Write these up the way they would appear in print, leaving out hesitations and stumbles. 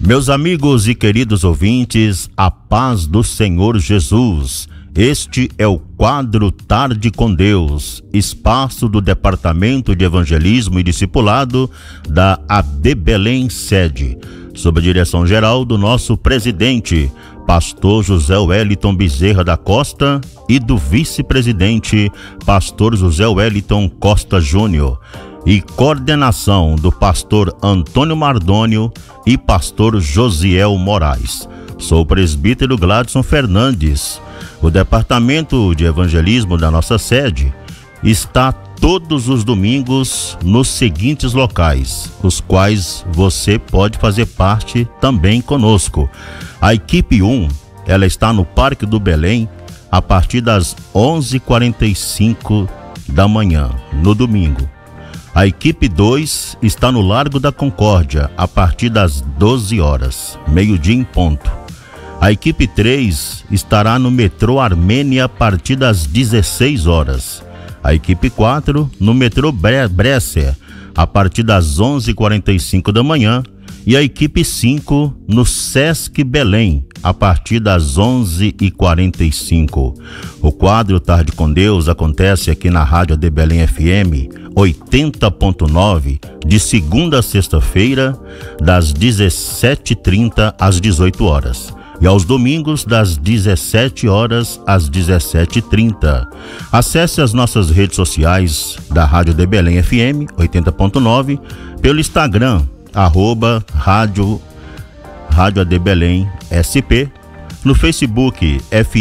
Meus amigos e queridos ouvintes, a paz do Senhor Jesus. Este é o quadro Tarde com Deus, espaço do Departamento de Evangelismo e Discipulado da AD Belém sede, sob a direção geral do nosso presidente, pastor José Wellington Bezerra da Costa, e do vice-presidente, pastor José Wellington Costa Júnior, e coordenação do pastor Antônio Mardônio e pastor Josiel Moraes. Sou o presbítero Gladson Fernandes. O departamento de evangelismo da nossa sede está todos os domingos nos seguintes locais, os quais você pode fazer parte também conosco. A equipe 1, ela está no Parque do Belém a partir das 11h45 da manhã, no domingo. A equipe 2 está no Largo da Concórdia a partir das 12 horas, meio-dia em ponto. A equipe 3 estará no metrô Armênia a partir das 16 horas. A equipe 4 no metrô Bresser a partir das 11h45 da manhã. E a equipe 5 no Sesc Belém a partir das 11h45. O quadro Tarde com Deus acontece aqui na Rádio AD Belém FM 80.9 de segunda a sexta-feira, das 17h30 às 18 horas. E aos domingos, das 17 horas às 17h30. Acesse as nossas redes sociais da Rádio AD Belém FM 80.9 pelo Instagram, @Rádio AD Belém SP, no Facebook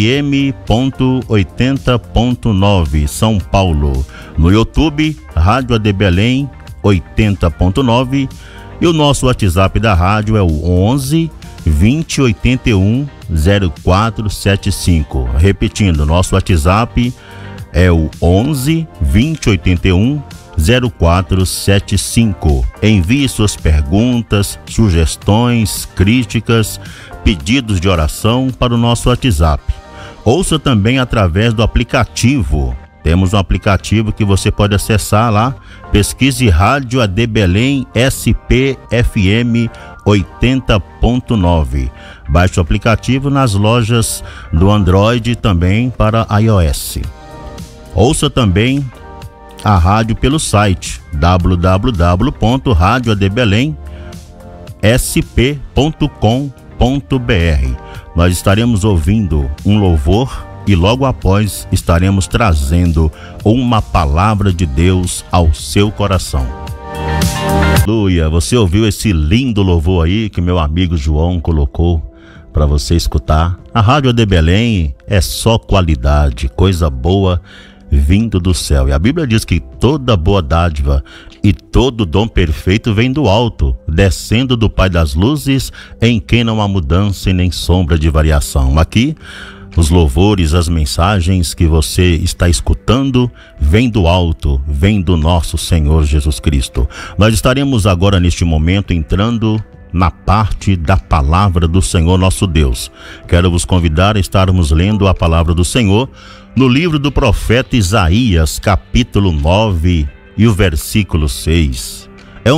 FM.80.9 São Paulo, no YouTube Rádio AD Belém 80.9 e o nosso WhatsApp da rádio é o 11 20 81 0475. Repetindo, nosso WhatsApp é o 11 20 81 0475. Envie suas perguntas, sugestões, críticas, pedidos de oração para o nosso WhatsApp. Ouça também através do aplicativo. Temos um aplicativo que você pode acessar lá. Pesquise Rádio AD Belém SP FM 80.9. Baixe o aplicativo nas lojas do Android e também para iOS. Ouça também a rádio pelo site www.radioadbelém.sp.com.br. Nós estaremos ouvindo um louvor e logo após estaremos trazendo uma palavra de Deus ao seu coração. Aleluia! Você ouviu esse lindo louvor aí que meu amigo João colocou para você escutar? A Rádio AD Belém é só qualidade, coisa boa vindo do céu. E a Bíblia diz que toda boa dádiva e todo dom perfeito vem do alto, descendo do Pai das luzes, em quem não há mudança e nem sombra de variação. Aqui, os louvores, as mensagens que você está escutando, vêm do alto, vêm do nosso Senhor Jesus Cristo. Nós estaremos agora neste momento entrando na parte da palavra do Senhor nosso Deus. Quero vos convidar a estarmos lendo a palavra do Senhor no livro do profeta Isaías, capítulo 9 e o versículo 6.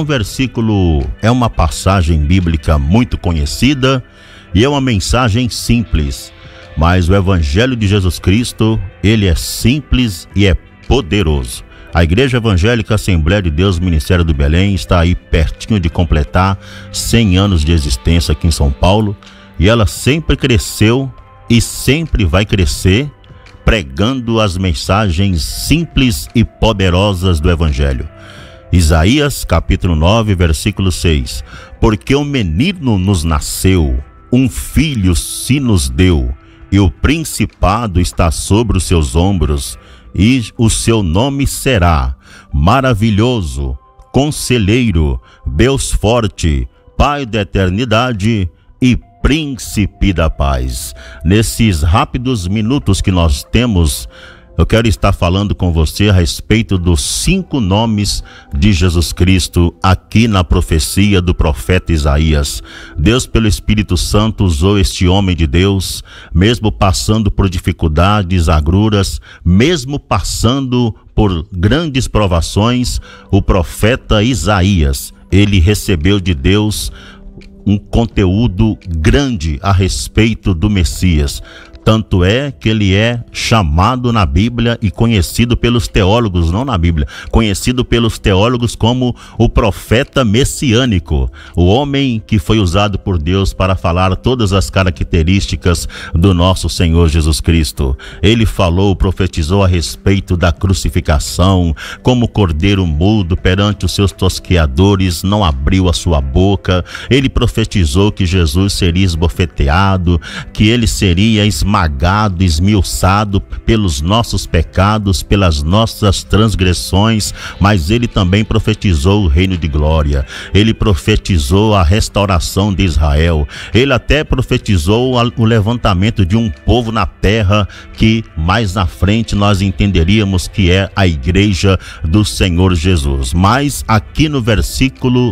É uma passagem bíblica muito conhecida e é uma mensagem simples, mas o Evangelho de Jesus Cristo, ele é simples e é poderoso. A Igreja Evangélica Assembleia de Deus Ministério do Belém está aí pertinho de completar 100 anos de existência aqui em São Paulo, e ela sempre cresceu e sempre vai crescer pregando as mensagens simples e poderosas do Evangelho. Isaías capítulo 9, versículo 6. Porque um menino nos nasceu, um filho se nos deu, e o principado está sobre os seus ombros, e o seu nome será Maravilhoso, Conselheiro, Deus Forte, Pai da Eternidade e Príncipe da Paz. Nesses rápidos minutos que nós temos, eu quero estar falando com você a respeito dos 5 nomes de Jesus Cristo aqui na profecia do profeta Isaías. Deus, pelo Espírito Santo, usou este homem de Deus, mesmo passando por dificuldades, agruras, mesmo passando por grandes provações. O profeta Isaías, ele recebeu de Deus um conteúdo grande a respeito do Messias. Tanto é que ele é chamado na Bíblia e conhecido pelos teólogos, não na Bíblia, conhecido pelos teólogos como o profeta messiânico, o homem que foi usado por Deus para falar todas as características do nosso Senhor Jesus Cristo. Ele falou, profetizou a respeito da crucificação, como cordeiro mudo perante os seus tosqueadores, não abriu a sua boca. Ele profetizou que Jesus seria esbofeteado, que ele seria esmagado, esmiuçado pelos nossos pecados, pelas nossas transgressões, mas ele também profetizou o reino de glória. Ele profetizou a restauração de Israel. Ele até profetizou o levantamento de um povo na terra que mais na frente nós entenderíamos que é a igreja do Senhor Jesus. Mas aqui no versículo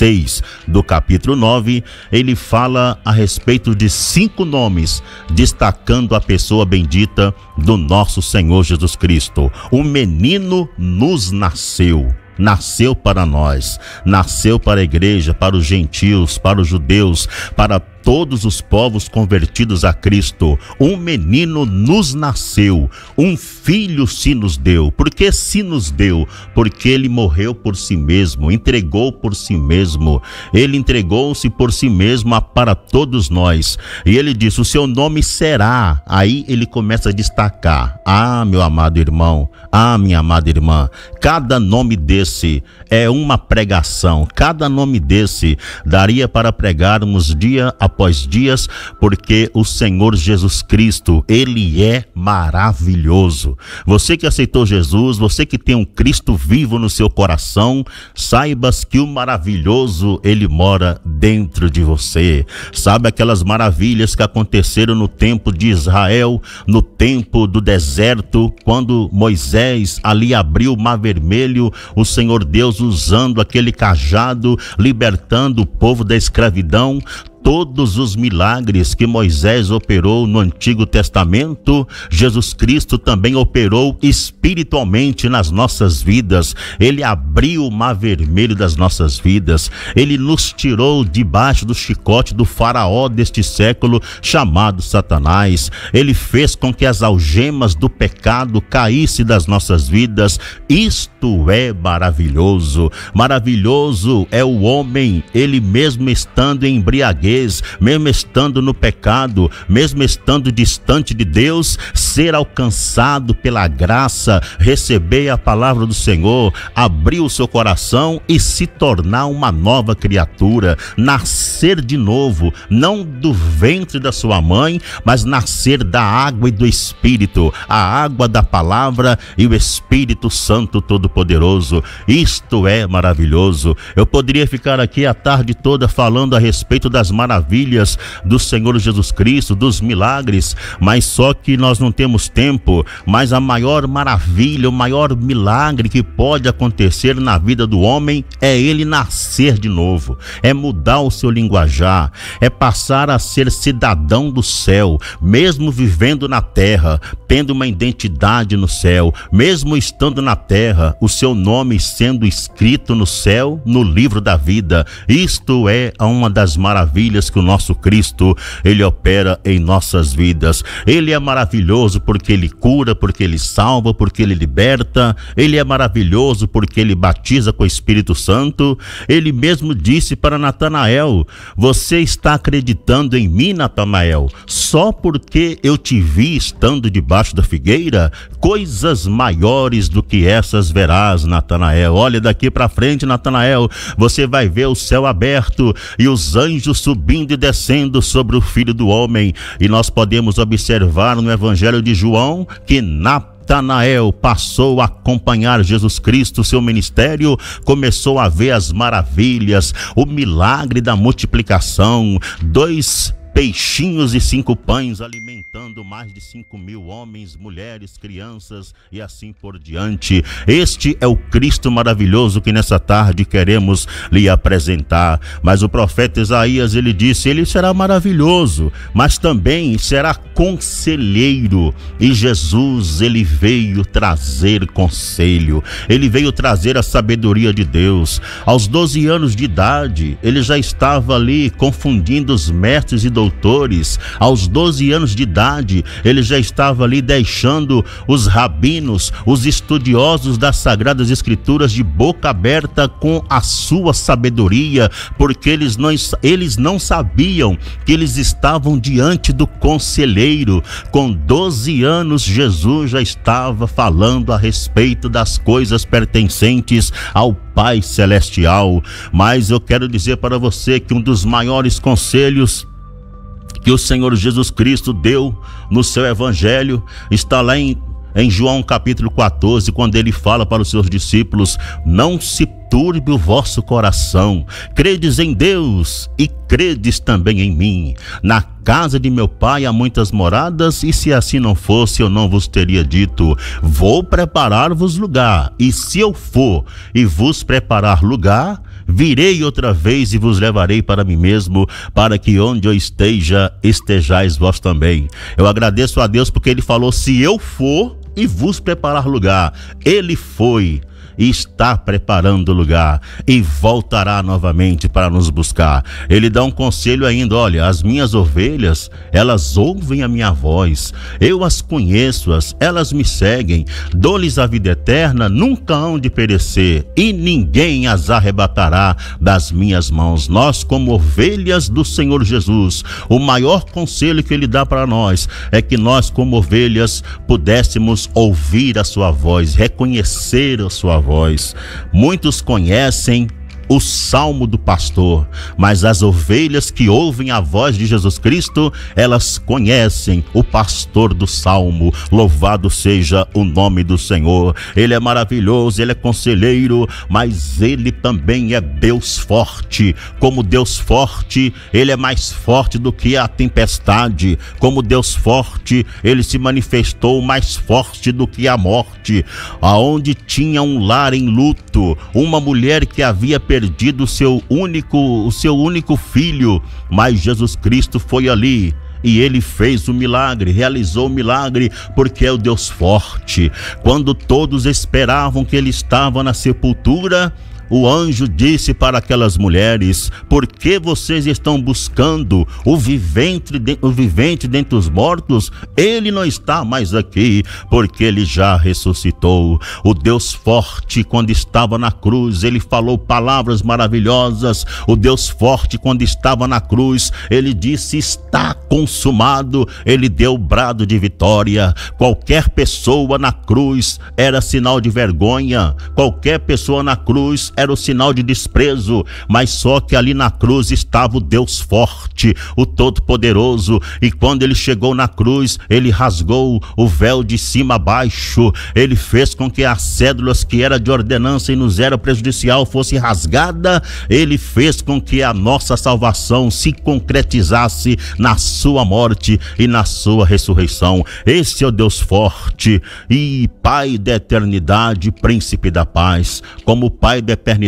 6 do capítulo 9, ele fala a respeito de 5 nomes, destacando a pessoa bendita do nosso Senhor Jesus Cristo. O menino nos nasceu. Nasceu para nós, nasceu para a igreja, para os gentios, para os judeus, para todos os povos convertidos a Cristo. Um menino nos nasceu, um filho se nos deu. Por que se nos deu? Porque ele morreu por si mesmo, entregou por si mesmo. Ele entregou-se por si mesmo para todos nós. E ele disse, o seu nome será. Aí ele começa a destacar. Ah, meu amado irmão, ah, minha amada irmã, cada nome desse é uma pregação. Cada nome desse daria para pregarmos dia após dias, porque o Senhor Jesus Cristo, ele é maravilhoso. Você que aceitou Jesus, você que tem um Cristo vivo no seu coração, saibas que o maravilhoso, ele mora dentro de você. Sabe aquelas maravilhas que aconteceram no tempo de Israel, no tempo do deserto, quando Moisés ali abriu o mar vermelho, o Senhor Deus usando aquele cajado, libertando o povo da escravidão. Todos os milagres que Moisés operou no Antigo Testamento, Jesus Cristo também operou espiritualmente nas nossas vidas. Ele abriu o mar vermelho das nossas vidas. Ele nos tirou debaixo do chicote do faraó deste século, chamado Satanás. Ele fez com que as algemas do pecado caíssem das nossas vidas. Isto é maravilhoso. Maravilhoso é o homem, ele mesmo estando em embriaguez, mesmo estando no pecado, mesmo estando distante de Deus, ser alcançado pela graça, receber a palavra do Senhor, abrir o seu coração e se tornar uma nova criatura, nascer de novo, não do ventre da sua mãe, mas nascer da água e do Espírito, a água da palavra e o Espírito Santo Todo-Poderoso. Isto é maravilhoso. Eu poderia ficar aqui a tarde toda falando a respeito das maravilhas do Senhor Jesus Cristo, dos milagres, mas só que nós não temos tempo. Mas a maior maravilha, o maior milagre que pode acontecer na vida do homem é ele nascer de novo, é mudar o seu linguajar, é passar a ser cidadão do céu, mesmo vivendo na terra, tendo uma identidade no céu, mesmo estando na terra, o seu nome sendo escrito no céu, no livro da vida. Isto é uma das maravilhas que o nosso Cristo, ele opera em nossas vidas. Ele é maravilhoso porque ele cura, porque ele salva, porque ele liberta. Ele é maravilhoso porque ele batiza com o Espírito Santo. Ele mesmo disse para Natanael: você está acreditando em mim, Natanael, só porque eu te vi estando debaixo da figueira? Coisas maiores do que essas verás, Natanael. Olha daqui para frente, Natanael, você vai ver o céu aberto e os anjos subindo e descendo sobre o Filho do Homem. E nós podemos observar no Evangelho de João que Natanael passou a acompanhar Jesus Cristo, seu ministério, começou a ver as maravilhas, o milagre da multiplicação. 2 peixinhos e 5 pães, alimentando mais de 5.000 homens, mulheres, crianças e assim por diante. Este é o Cristo maravilhoso que nessa tarde queremos lhe apresentar. Mas o profeta Isaías, ele disse, ele será maravilhoso, mas também será conselheiro. E Jesus, ele veio trazer conselho, ele veio trazer a sabedoria de Deus. Aos 12 anos de idade, ele já estava ali confundindo os mestres e doutores. Aos 12 anos de idade, ele já estava ali deixando os rabinos, os estudiosos das Sagradas Escrituras de boca aberta com a sua sabedoria, porque eles não sabiam que eles estavam diante do conselheiro. Com 12 anos, Jesus já estava falando a respeito das coisas pertencentes ao Pai Celestial. Mas eu quero dizer para você que um dos maiores conselhos que o Senhor Jesus Cristo deu no seu evangelho está lá em João capítulo 14, quando ele fala para os seus discípulos: não se turbe o vosso coração, credes em Deus e credes também em mim. Na casa de meu pai há muitas moradas, e se assim não fosse, eu não vos teria dito. Vou preparar-vos lugar, e se eu for e vos preparar lugar, virei outra vez e vos levarei para mim mesmo, para que onde eu esteja, estejais vós também. Eu agradeço a Deus porque ele falou: se eu for e vos preparar lugar. Ele foi e está preparando lugar e voltará novamente para nos buscar. Ele dá um conselho ainda: olha, as minhas ovelhas, elas ouvem a minha voz, eu as conheço, elas me seguem, dou-lhes a vida eterna, nunca hão de perecer e ninguém as arrebatará das minhas mãos. Nós, como ovelhas do Senhor Jesus, o maior conselho que ele dá para nós é que nós, como ovelhas, pudéssemos ouvir a sua voz, reconhecer a sua voz. Muitos conhecem o salmo do pastor, mas as ovelhas que ouvem a voz de Jesus Cristo, elas conhecem o pastor do salmo. Louvado seja o nome do Senhor. Ele é maravilhoso, ele é conselheiro, mas ele também é Deus forte. Como Deus forte, ele é mais forte do que a tempestade. Como Deus forte, ele se manifestou mais forte do que a morte. Aonde tinha um lar em luto, uma mulher que havia perdido o seu único filho, mas Jesus Cristo foi ali e ele fez o milagre, realizou o milagre, porque é o Deus forte. Quando todos esperavam que ele estava na sepultura, o anjo disse para aquelas mulheres: por que vocês estão buscando o vivente dentre os mortos? Ele não está mais aqui, porque ele já ressuscitou. O Deus forte, quando estava na cruz, ele falou palavras maravilhosas. O Deus forte, quando estava na cruz, ele disse: está consumado. Ele deu o brado de vitória. Qualquer pessoa na cruz era sinal de vergonha, qualquer pessoa na cruz era o sinal de desprezo, mas só que ali na cruz estava o Deus forte, o Todo-Poderoso. E quando ele chegou na cruz, ele rasgou o véu de cima a baixo, ele fez com que as cédulas que era de ordenança e nos era prejudicial fosse rasgada, ele fez com que a nossa salvação se concretizasse na sua morte e na sua ressurreição. Esse é o Deus forte e Pai da eternidade, príncipe da paz. Como Pai da eternidade,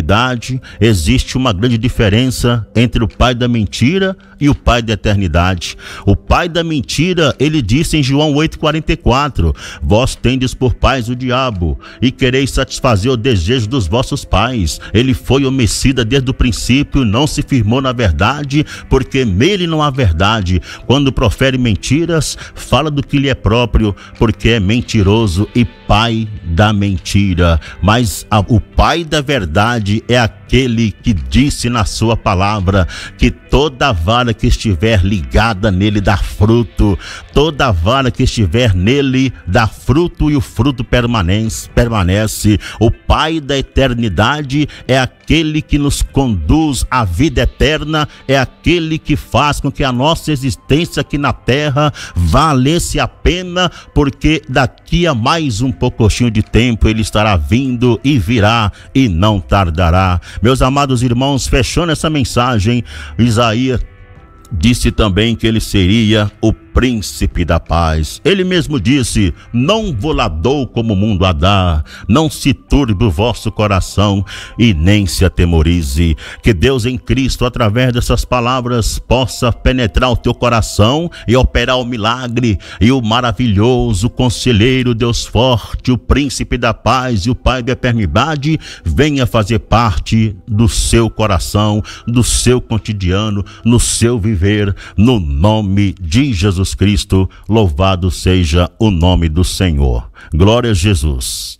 existe uma grande diferença entre o pai da mentira e o pai da eternidade. O pai da mentira, ele disse em João 8,44: vós tendes por pais o diabo e quereis satisfazer o desejo dos vossos pais. Ele foi homicida desde o princípio, não se firmou na verdade, porque nele não há verdade. Quando profere mentiras, fala do que lhe é próprio, porque é mentiroso e pai da mentira. Mas o pai da verdade é aquele que disse na sua palavra que toda vara que estiver ligada nele dá fruto, toda vara que estiver nele dá fruto e o fruto permanece. O Pai da eternidade é aquele que nos conduz à vida eterna, é aquele que faz com que a nossa existência aqui na terra valesse a pena, porque daqui a mais um pouquinho de tempo ele estará vindo e virá e não tardará. Meus amados irmãos, fechando essa mensagem, Isaías disse também que ele seria o príncipe da paz. Ele mesmo disse: não vou lá dou como o mundo a dar, não se turbe o vosso coração e nem se atemorize. Que Deus em Cristo, através dessas palavras, possa penetrar o teu coração e operar o milagre, e o maravilhoso conselheiro, Deus forte, o príncipe da paz e o pai da eternidade venha fazer parte do seu coração, do seu cotidiano, no seu viver, no nome de Jesus Cristo. Louvado seja o nome do Senhor. Glória a Jesus.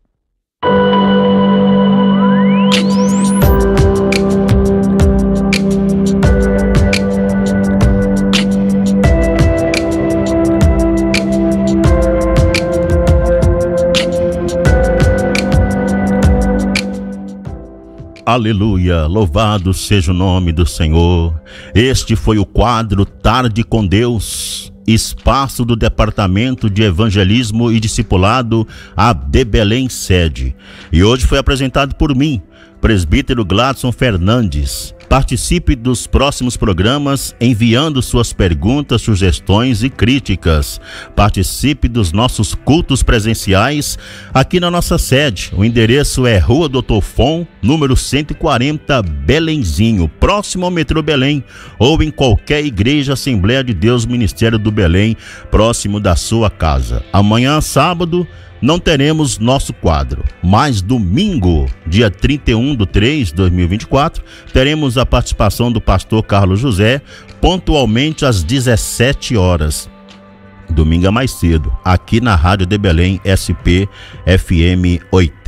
Aleluia, louvado seja o nome do Senhor. Este foi o quadro Tarde com Deus, espaço do Departamento de Evangelismo e Discipulado AD Belém Sede. E hoje foi apresentado por mim, presbítero Gladson Fernandes. Participe dos próximos programas enviando suas perguntas, sugestões e críticas. Participe dos nossos cultos presenciais aqui na nossa sede. O endereço é Rua Doutor Fon, número 140, Belenzinho, próximo ao metrô Belém, ou em qualquer igreja Assembleia de Deus Ministério do Belém, próximo da sua casa. Amanhã, sábado, não teremos nosso quadro, mas domingo, dia 31/3/2024, teremos a participação do pastor Carlos José, pontualmente às 17 horas. Domingo é mais cedo, aqui na Rádio de Belém, SP FM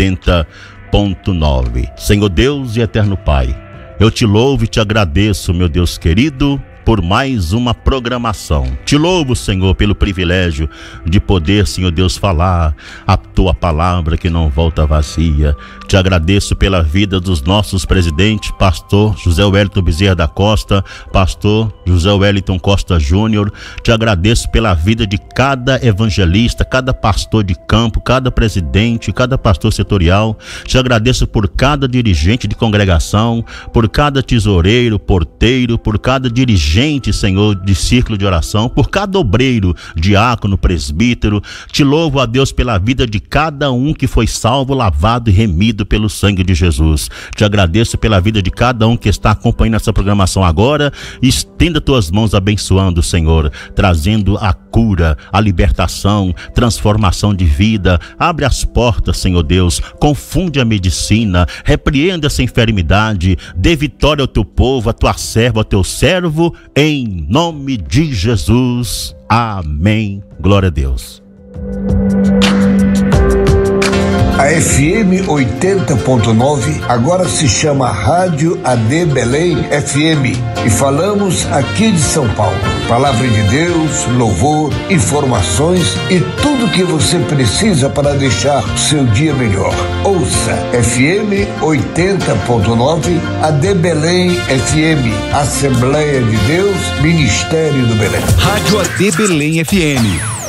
80.9. Senhor Deus e eterno Pai, eu te louvo e te agradeço, meu Deus querido, por mais uma programação. Te louvo, Senhor, pelo privilégio de poder, Senhor Deus, falar a tua palavra que não volta vazia. Te agradeço pela vida dos nossos presidentes, pastor José Wellington Bezerra da Costa, pastor José Wellington Costa Júnior. Te agradeço pela vida de cada evangelista, cada pastor de campo, cada presidente, cada pastor setorial. Te agradeço por cada dirigente de congregação, por cada tesoureiro, porteiro, por cada dirigente, Senhor, de círculo de oração, por cada obreiro, diácono, presbítero. Te louvo, a Deus, pela vida de cada um que foi salvo, lavado e remido pelo sangue de Jesus. Te agradeço pela vida de cada um que está acompanhando essa programação agora. Estenda tuas mãos abençoando, Senhor, trazendo a cura, a libertação, transformação de vida. Abre as portas, Senhor Deus, confunde a medicina, repreenda essa enfermidade, dê vitória ao teu povo, a tua serva, ao teu servo, em nome de Jesus. Amém. Glória a Deus. A FM 80.9 agora se chama Rádio AD Belém FM e falamos aqui de São Paulo. Palavra de Deus, louvor, informações e tudo que você precisa para deixar o seu dia melhor. Ouça FM 80.9 AD Belém FM, Assembleia de Deus, Ministério do Belém. Rádio AD Belém FM.